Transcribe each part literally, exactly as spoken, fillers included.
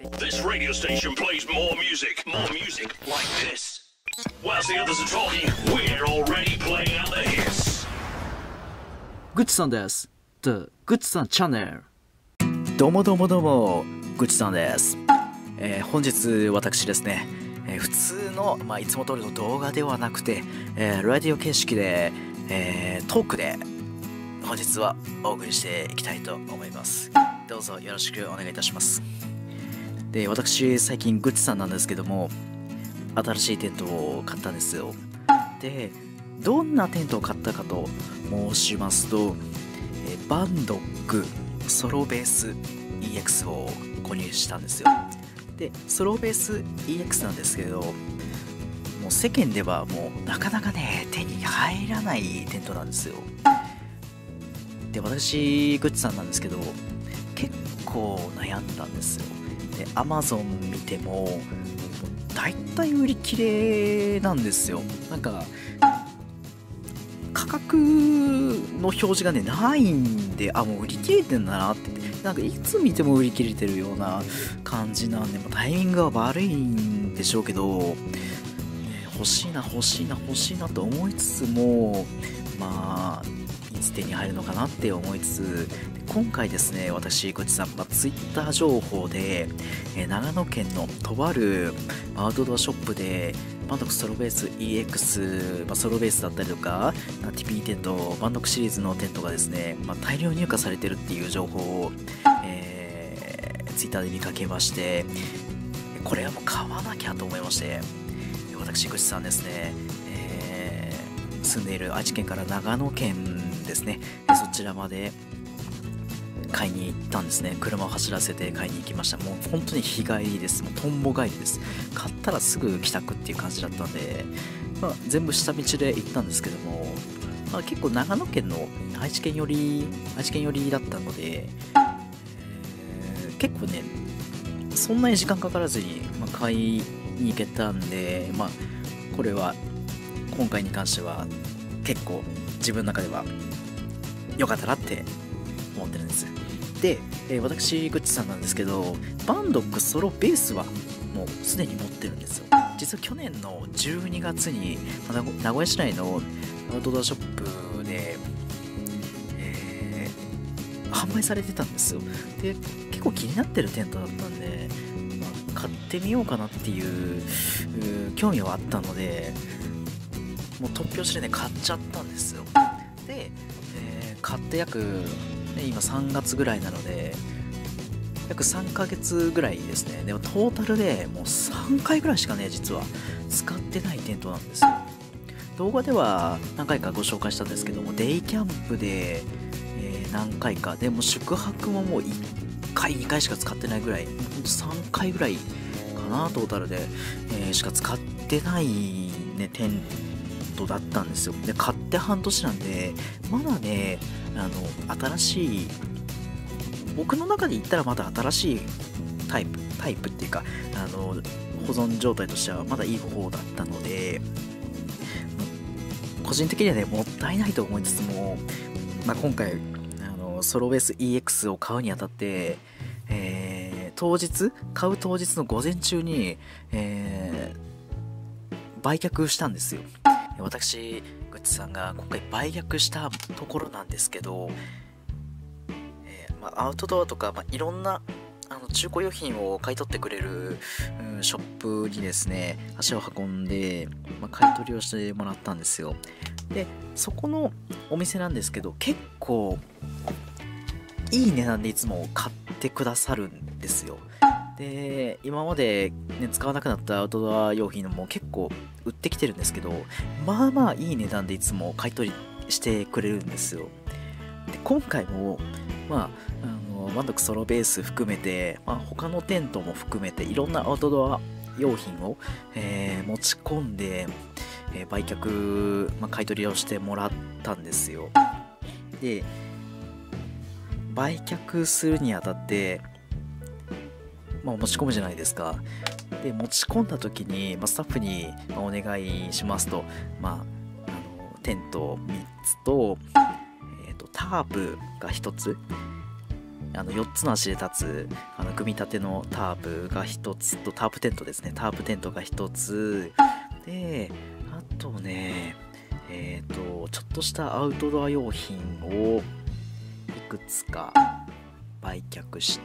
This radio station plays more music, more music like this. Whilst the others are talking, we're already playing out the hits. グッチさんです。The グッチさんチャンネル。 どうもどうもどうも、グッチさんです。えー、本日私ですね、えー、普通の、まあ、いつも通りの動画ではなくて、えー、ラジオ形式で、えー、トークで本日はお送りしていきたいと思います。どうぞよろしくお願いいたします。で、私最近グッチさんなんですけども、新しいテントを買ったんですよ。で、どんなテントを買ったかと申しますと、えー、バンドックソロベース イーエックス を購入したんですよ。で、ソロベース イーエックス なんですけど、もう世間ではもうなかなかね、手に入らないテントなんですよ。で、私、グッチさんなんですけど、結構悩んだんですよ。で、Amazon 見ても、だいたい売り切れなんですよ。なんか、価格の表示がね、ないんで、あ、もう売り切れてんだなって。なんかいつ見ても売り切れてるような感じなんで、もうタイミングが悪いんでしょうけど、ね、欲しいな欲しいな欲しいなと思いつつも、まあいつ手に入るのかなって思いつつ、今回ですね、私グッチさん、まあ、ツイッター情報で、えー、長野県のとあるアウトドアショップでバンドックソロベース イーエックス、まあ、ソロベースだったりとか ティーピー テント、バンドックシリーズのテントがですね、まあ、大量入荷されてるっていう情報を、えー、ツイッターで見かけまして、これはもう買わなきゃと思いまして、私グッチさんですね、えー、住んでいる愛知県から長野県ですね、そちらまで買いに行ったんですね。車を走らせて買いに行きました。もう本当に日帰りです。もうトンボ帰りです。買ったらすぐ帰宅っていう感じだったんで、まあ、全部下道で行ったんですけども、まあ、結構長野県の愛知県寄り愛知県寄りだったので、えー、結構ねそんなに時間かからずに、まあ、買いに行けたんで、まあ、これは今回に関しては結構自分の中では良かったなって思ってるんです。で、えー、私グッチさんなんですけど、バンドックソロベースはもうすでに持ってるんですよ。実は去年のじゅうにがつに名古屋市内のアウトドアショップで、えー、販売されてたんですよ。で、結構気になってるテントだったんで、まあ、買ってみようかなっていう興味はあったので、もう突拍子でね買っちゃったんですよ。で、えー、買って約今さんがつぐらいなので約さんかげつぐらいですね。でもトータルでもうさんかいぐらいしかね実は使ってないテントなんですよ。動画では何回かご紹介したんですけども、デイキャンプで、えー、何回かでも宿泊ももういっかいにかいしか使ってないぐらい、さんかいぐらいかなトータルで、えー、しか使ってないねテントだったんですよ。で、買って半年なんでまだねあの新しい、僕の中で言ったらまだ新しいタイプタイプっていうか、あの保存状態としてはまだいい方だったので、個人的にはねもったいないと思いつつも、まあ、今回あのソロベース イーエックス を買うにあたって、えー、当日買う当日の午前中に、えー、売却したんですよ。私グッチさんが今回売却したところなんですけど、えーまあ、アウトドアとか、まあ、いろんなあの中古用品を買い取ってくれる、うん、ショップにですね足を運んで、まあ、買い取りをしてもらったんですよ。で、そこのお店なんですけど、結構いい値段でいつも買ってくださるんですよ。で、今まで、ね、使わなくなったアウトドア用品も結構売ってきてるんですけど、まあまあいい値段でいつも買い取りしてくれるんですよ。で、今回もまああのバンドックソロベース含めて、まあ、他のテントも含めていろんなアウトドア用品を、えー持ち込んで、えー売却、まあ、買い取りをしてもらったんですよ。で、売却するにあたって、まあ、持ち込むじゃないですか。で、持ち込んだ時に、まあ、スタッフにまあお願いしますと、まあ、あのテントみっつと、えーとタープがひとつ、 あのよっつの足で立つあの組み立てのタープがひとつと、タープテントですね、タープテントがひとつで、あとねえっ、とちょっとしたアウトドア用品をいくつか売却して、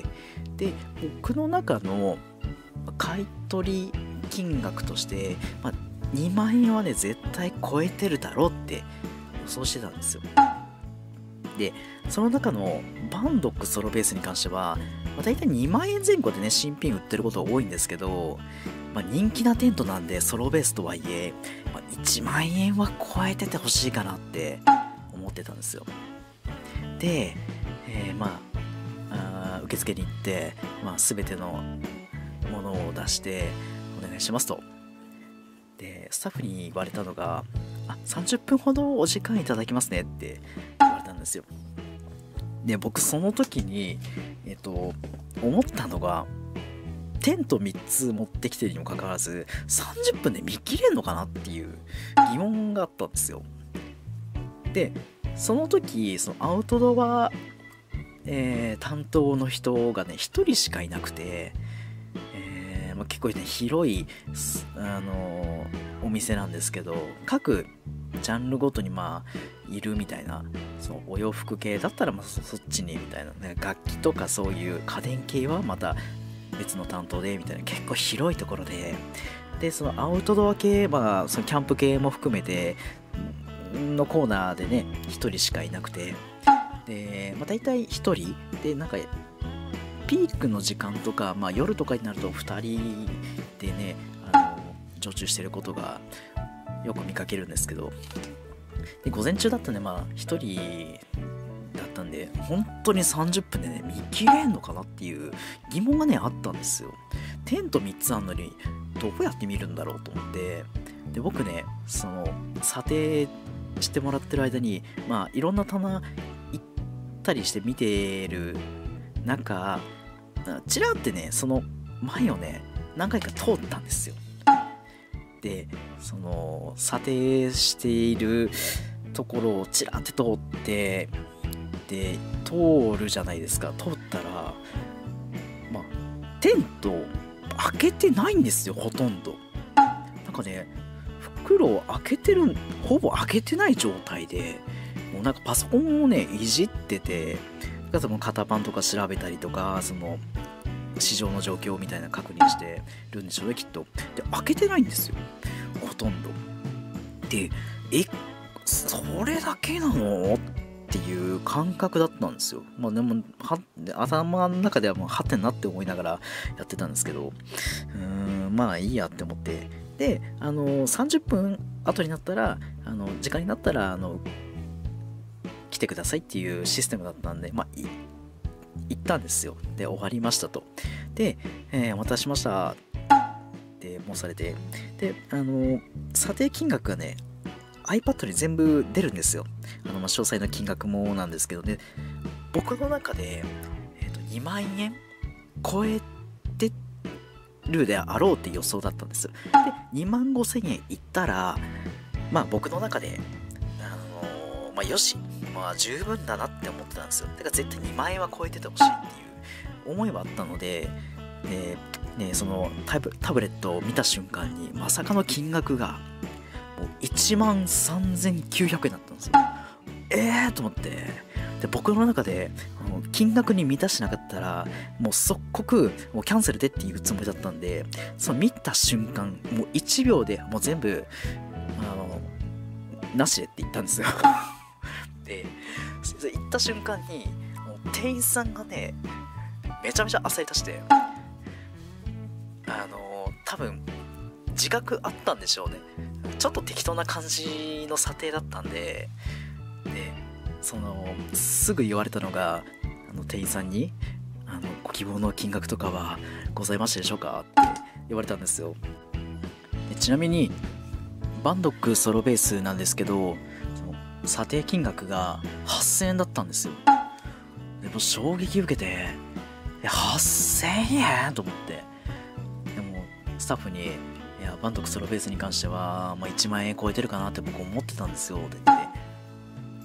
で僕の中の買い取り金額として、まあ、にまんえんはね絶対超えてるだろうって予想してたんですよ。でその中のバンドックソロベースに関しては、まあ、大体にまんえんぜん後でね新品売ってることが多いんですけど、まあ、人気なテントなんでソロベースとはいえ、まあ、いちまんえんは超えててほしいかなって思ってたんですよ。で、えー、まああ受付に行って、まあ、全てのものを出してお願いしますと。でスタッフに言われたのが、あさんじゅっぷんほどお時間いただきますねって言われたんですよ。で僕その時にえっと思ったのが、テントみっつ持ってきてるにもかかわらずさんじゅっぷんで見切れんのかなっていう疑問があったんですよ。でその時そのアウトドア、えー、担当の人がねひとりしかいなくて、えーまあ、結構ね広い、あのー、お店なんですけど、各ジャンルごとにまあいるみたいな、そのお洋服系だったらまあ そ, そっちにみたいな、ね、楽器とかそういう家電系はまた別の担当でみたいな、結構広いところで、でそのアウトドア系、まあそのキャンプ系も含めてのコーナーでねひとりしかいなくて、で、まあ、大体ひとりでなんかピークの時間とか、まあ、夜とかになるとふたりでねあの常駐してることがよく見かけるんですけど、で午前中だったんでまあひとりだったんで本当にさんじゅっぷんでね見切れんのかなっていう疑問がねあったんですよ。テントみっつあんのにどうやって見るんだろうと思って、で僕ねその査定してもらってる間にまあいろんな棚行ったりして見てる中、ちらってねその前をね何回か通ったんですよ。でその査定しているところをちらって通って、で通るじゃないですか。通ったらまあテント開けてないんですよ、ほとんど。なんかね袋を開けてる、ほぼ開けてない状態で、もうなんかパソコンをねいじってて、その型番とか調べたりとか、その市場の状況みたいな確認してるんでしょうねきっと。で開けてないんですよ、ほとんど。でえそれだけなのっていう感覚だったんですよ。まあでもは頭の中ではもうはてなって思いながらやってたんですけど、うーんまあいいやって思って、であのさんじゅっぷん後になったら、あの時間になったらあの来てくださいっていうシステムだったんで、まあ行ったんですよ。で終わりましたと。で、えー、お待たせしましたって申されて、であの査定金額がね iPad に全部出るんですよ。あの、まあ、詳細の金額もなんですけどね、僕の中で、えーと、にまんえん超えてるであろうって予想だったんです。でにまんごせんえんいったら、まあ僕の中であのー、まあよし、まあ十分だなって思ってたんですよ。だから絶対にまんえんは超えててほしいっていう思いはあったので、でね、そのタブ、タブレットを見た瞬間にまさかの金額がもういちまんさんぜんきゅうひゃくえんだったんですよ。えーと思って、で僕の中で金額に満たしてなかったらもう即刻もうキャンセルでっていうつもりだったんで、その見た瞬間もういちびょうでもう全部あのなしでって言ったんですよ。で行った瞬間にもう店員さんがねめちゃめちゃ焦り出して、あの多分自覚あったんでしょうね。ちょっと適当な感じの査定だったんで、でそのすぐ言われたのが、あの店員さんにあのご希望の金額とかはございましたでしょうかって言われたんですよ。でちなみにバンドックソロベースなんですけど、その査定金額がはっせんえんだったんですよ。でも衝撃受けて、はっせんえんと思って、でもスタッフにいやバンドックソロベースに関しては、まあ、いちまんえん超えてるかなって僕思ってたんですよって言って、でも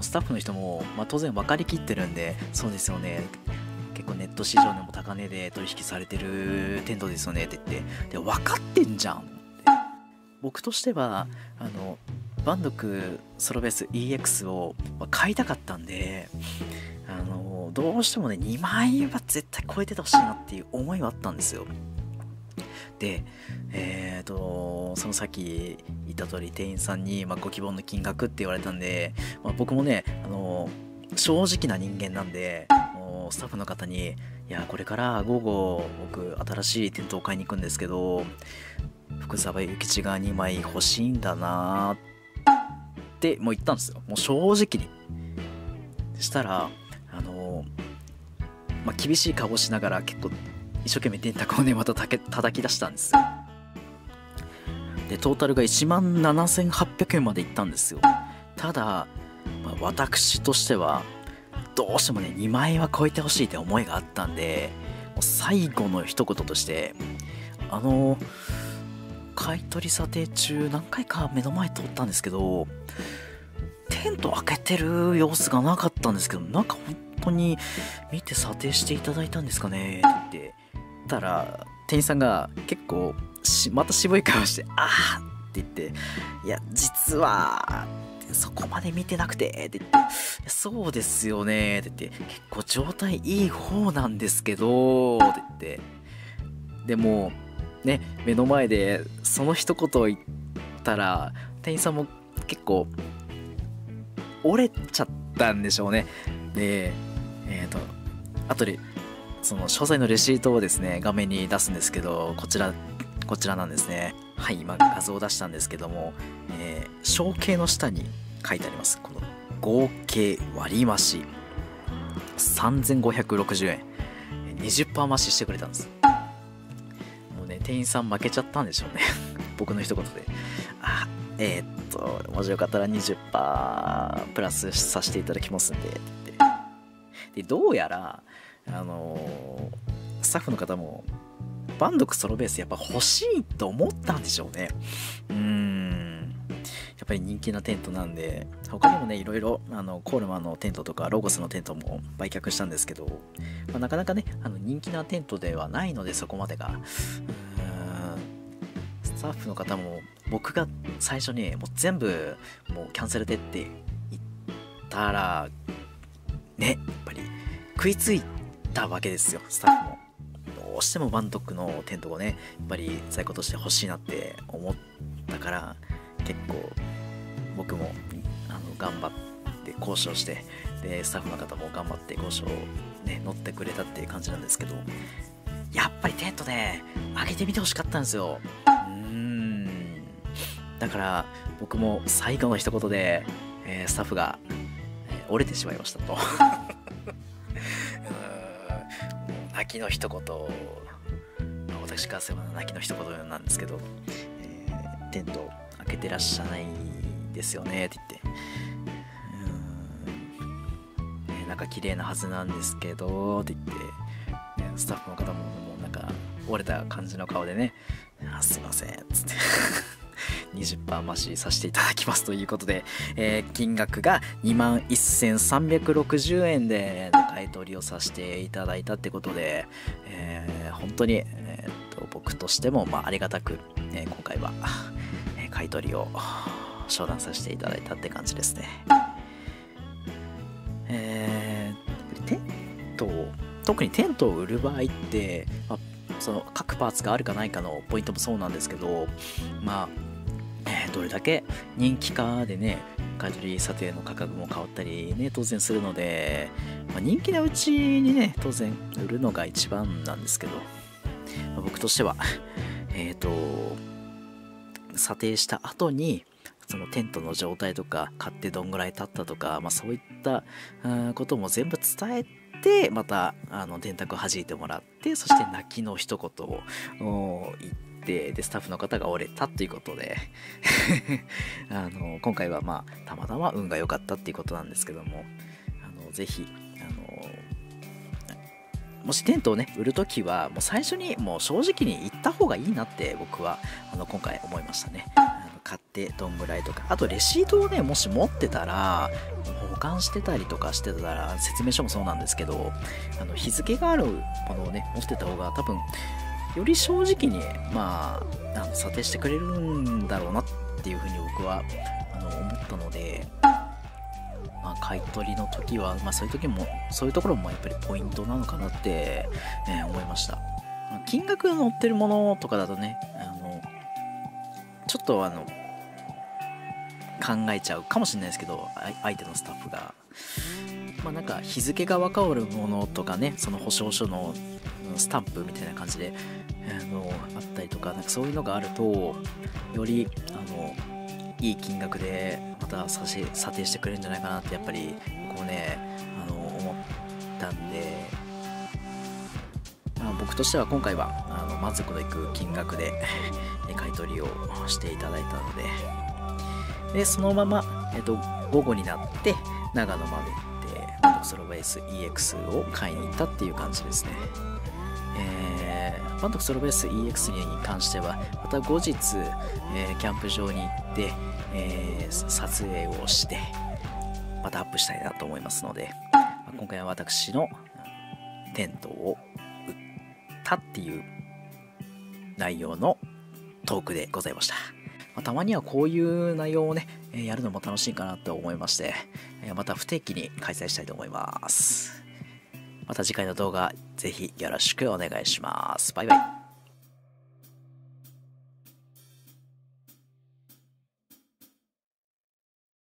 スタッフの人も、まあ、当然分かりきってるんで、そうですよね、結構ネット市場でも高値で取引されてるテントですよねって言って、で分かってんじゃんって。僕としてはあのバンドクソロベース イーエックス を買いたかったんで、あのどうしてもねにまんえんは絶対超えててほしいなっていう思いはあったんですよ。で、えーとそのさっき言った通り店員さんに、まあ、ご希望の金額って言われたんで、まあ、僕もねあの正直な人間なんで、もうスタッフの方にいやこれから午後僕新しいテントを買いに行くんですけど、福沢諭吉がにまい欲しいんだなってもう言ったんですよ、もう正直に。したらあの、まあ、厳しい顔をしながら結構一生懸命電卓をねまたたけ叩き出したんですよ。でトータルがいちまんななせんはっぴゃくえんまでいったんですよ。ただ、まあ、私としてはどうしてもねにまんえんは超えてほしいって思いがあったんで、もう最後の一言としてあの買い取り査定中何回か目の前通ったんですけど、テント開けてる様子がなかったんですけど、なんか本当に見て査定していただいたんですかねって言ってたら、店員さんが結構しまた渋い顔して「ああ」って言って「いや実はそこまで見てなくて」って言って「そうですよね」って言って「結構状態いい方なんですけど」って言って、でもね目の前でその一言を言ったら店員さんも結構折れちゃったんでしょうね。でえっと後でその詳細のレシートをですね画面に出すんですけど、こちらこちらなんですね。はい、今画像を出したんですけども、えー、小計の下に書いてあります。この合計割増さんぜんごひゃくろくじゅうえん にじゅっパーセント 増ししてくれたんです。もうね店員さん負けちゃったんでしょうね僕の一言であえー、っともしよかったら にじゅっパーセント プラスさせていただきますんでって言って、でどうやらあのー、スタッフの方もバンドクソロベースやっぱ欲しいと思ったんでしょうね。うーんやっぱり人気なテントなんで、他にもねいろいろあのコールマンのテントとかロゴスのテントも売却したんですけど、まあ、なかなかねあの人気なテントではないので、そこまでがうーんスタッフの方も僕が最初にもう全部もうキャンセルでって言ったらねやっぱり食いついたわけですよ。スタッフもどうしてもバンドックのテントをねやっぱり在庫として欲しいなって思ったから、結構僕もあの頑張って交渉して、でスタッフの方も頑張って交渉ね乗ってくれたっていう感じなんですけど、やっぱりテントね上げてみてほしかったんですよ。うーんだから僕も最後の一言で、えー、スタッフが、えー、折れてしまいましたと泣きの一言、まあ、私からすれば泣きの一言なんですけど、えー、テント開けてらっしゃらないですよねって言って、うーん、えー、なんか綺麗なはずなんですけどって言って、ね、スタッフの方ももうなんか折れた感じの顔でね、あすいませんっつってにじゅっパーセント 増しさせていただきますということで、えー、金額が にまんせんさんびゃくろくじゅうえんで買い取りをさせていただいたってことで、えー、本当に、えー、と僕としても、まあ、ありがたく、えー、今回は、えー、買い取りを商談させていただいたって感じですね。えー、テントを特にテントを売る場合って、まあ、その各パーツがあるかないかのポイントもそうなんですけど、まあえー、どれだけ人気かでね買い取り査定の価格も変わったりね当然するので、まあ、人気なうちにね当然売るのが一番なんですけど、まあ、僕としてはえっと査定した後にそのテントの状態とか買ってどんぐらい経ったとか、まあ、そういったことも全部伝えて、またあの電卓を弾いてもらって、そして泣きの一言を言ってでスタッフの方が折れたということであの今回はまあたまたま運が良かったっていうことなんですけども、あのぜひあのもしテントをね売るときはもう最初にもう正直に言った方がいいなって僕はあの今回思いましたね。 買ってどんぐらいとか、あとレシートをねもし持ってたら保管してたりとかしてたら、説明書もそうなんですけど、あの日付があるものをね持ってた方が多分より正直にまあ、あの査定してくれるんだろうなっていうふうに僕はあの思ったので、まあ、買い取りの時は、まあ、そういう時もそういうところもやっぱりポイントなのかなって、えー思いました。金額が載ってるものとかだとね、あのちょっとあの考えちゃうかもしれないですけど、相手のスタッフがまあなんか日付が分かるものとかね、その保証書のスタンプみたいな感じであのあったりとか、なんかそういうのがあるとよりあのいい金額でまた査定査定してくれるんじゃないかなってやっぱり僕もねあの思ったんで、まあ、僕としては今回はあの満足のいく金額で買い取りをしていただいたので、でそのまま、えっと、午後になって長野まで行ってバンドクスローベース イーエックス を買いに行ったっていう感じですね。えー、バンドクスローベース イーエックス に関してはまた後日、えー、キャンプ場に行って、えー、撮影をしてまたアップしたいなと思いますので、まあ、今回は私のテントを売ったっていう内容のトークでございました。まあ、たまにはこういう内容をね、えー、やるのも楽しいかなと思いまして、えー、また不定期に開催したいと思います。また次回の動画ぜひよろしくお願いします。バイバイ。